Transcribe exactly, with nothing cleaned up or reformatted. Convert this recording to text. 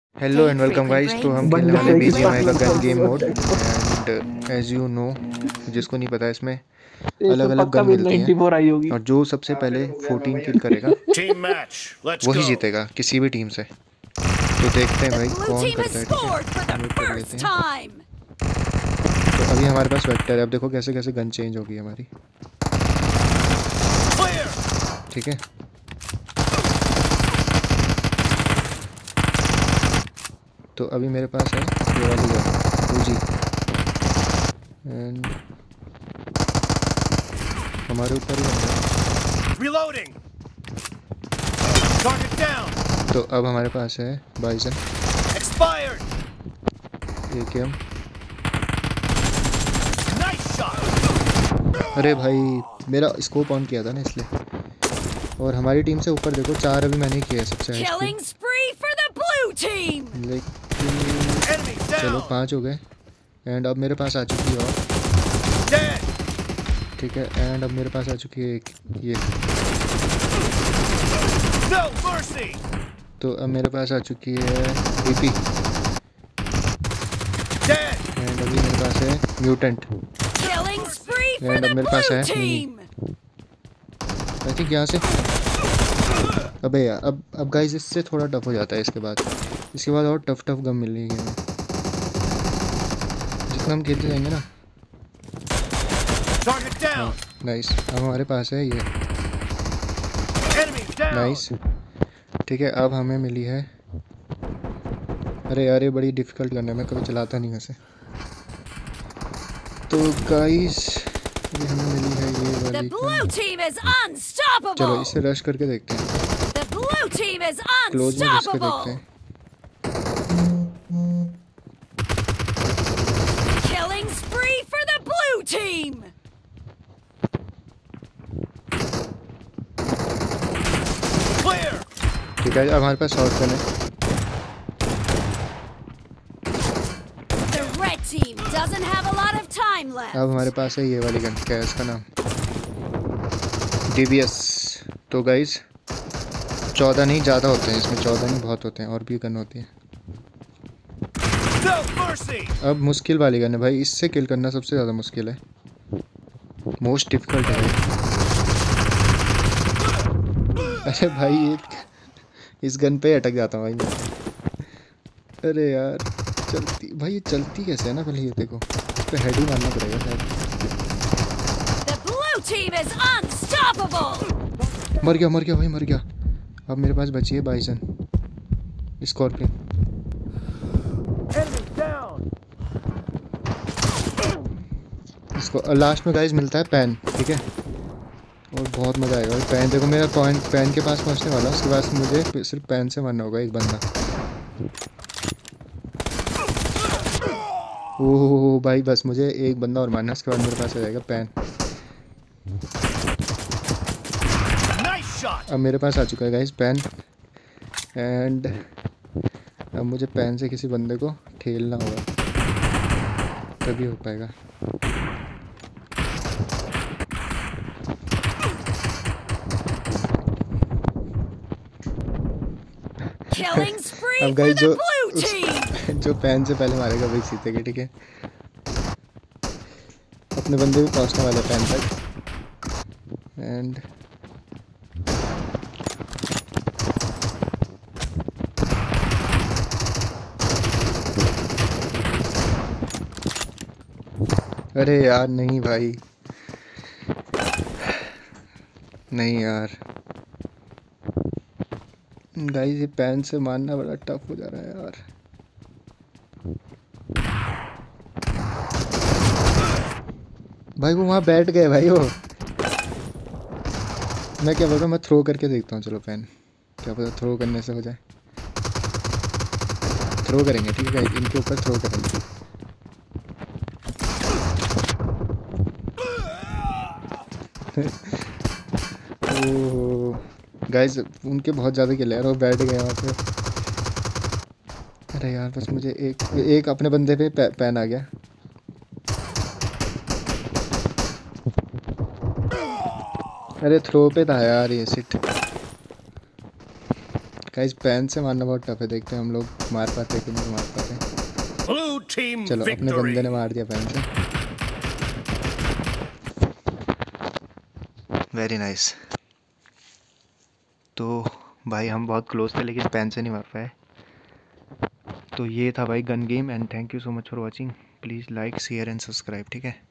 Hello and welcome guys. तो हम खेलने वाले बीजीएमआई का gun game mode and as you know, जिसको नहीं पता इसमें अलग अलग गन मिलती हैं और जो सबसे पहले चौदह किल करेगा वही जीतेगा किसी भी टीम से। तो देखते हैं भाई कौन करता है। ठीक है, म्यूट कर लेते हैं। तो अभी हमारे पास वेक्टर है। अब देखो कैसे कैसे गन चेंज होगी हमारी। ठीक है, तो अभी मेरे पास है ये वाली गन यूजी एंड हमारे ऊपर ही बंदा है। Reloading. Target down. तो अब हमारे पास है Bizon Expired. AKM. Nice shot. अरे भाई मेरा स्कोप ऑन किया था ना इसलिए। और हमारी टीम से ऊपर देखो चार अभी मैंने किया है सबसे लेकिन चलो पाँच हो गए एंड अब मेरे पास आ चुकी है और ठीक है एंड अब मेरे पास आ चुकी है एक ये no तो अब मेरे पास आ चुकी है डीपी एंड अभी मेरे पास है म्यूटेंट एंड अब मेरे पास है आई थिंक यहाँ से। अबे यार अब अब गाइस इससे थोड़ा टफ हो जाता है। इसके बाद इसके बाद और टफ टफ गन मिल रही है हमें जितना हम खेलते जाएंगे ना। नाइस, अब हमारे पास है ये नाइस। ठीक है, अब हमें मिली है, अरे यार ये बड़ी डिफ़िकल्ट गन है, मैं कभी चलाता नहीं वैसे। तो गाइस ये हमें मिली है ये वाली। चलो इसे रश करके देखते हैं, क्लोज में रश करके देखते हैं। ठीक है, अब हमारे पास शॉट गन है। अब हमारे पास है ये वाली गन, क्या है इसका नाम, डीबीएस। तो गाइस चौदह नहीं ज़्यादा होते हैं इसमें, चौदह नहीं बहुत होते हैं, और भी गन होती है। अब मुश्किल वाली गन है भाई, इससे किल करना सबसे ज़्यादा मुश्किल है, मोस्ट डिफिकल्ट है भाई। अरे भाई एक इस गन पे अटक जाता हूँ भाई मैं। अरे यार चलती भाई, ये चलती कैसे है ना, पहले ये देखो, इस पे हेड ही मारना पड़ेगा शायद। मर गया मर गया भाई मर गया। अब मेरे पास बची है बाइसन स्कॉर्पियन। इसको लास्ट में गाइस मिलता है पैन, ठीक है, और बहुत मज़ा आएगा भाई। पैन देखो, मेरा पॉइंट पैन के पास पहुंचने वाला, उसके बाद मुझे सिर्फ पैन से मारना होगा एक बंदा। ओह भाई बस मुझे एक बंदा और मारना, उसके बाद मेरे पास आ जाएगा पैन। अब मेरे पास आ चुका है गाइस पैन एंड अब मुझे पैन से किसी बंदे को ठेलना होगा तभी हो पाएगा। अब गाइस जो जो पैन से पहले मारेगा वही जीतेगा, ठीक है। अपने बंदे भी पहुंचने वाले पैन तक एंड अरे यार नहीं भाई, नहीं यार गाइस, ये पैन से मारना बड़ा टफ हो जा रहा है यार। भाई वो वहाँ बैठ गए भाई, वो मैं क्या बोल रहा हूँ, मैं थ्रो करके देखता हूँ। चलो पैन, क्या पता थ्रो करने से हो जाए। थ्रो करेंगे, ठीक है, इनके ऊपर थ्रो करेंगे। ओह गाइस उनके बहुत ज़्यादा किल है, वो बैठ गए वहाँ पे। अरे यार बस मुझे एक एक अपने बंदे पे पै, पैन आ गया। अरे थ्रो पे था यार ये, सिट गाइस पैन से मारना बहुत टफ है, देखते हैं हम लोग मार पाते कि नहीं मार पाते। चलो अपने बंदे ने मार दिया पैन से। Very nice. तो भाई हम बहुत क्लोज थे लेकिन पैन से नहीं मार पाए। तो ये था भाई gun game and thank you so much for watching. Please like share and subscribe, ठीक है।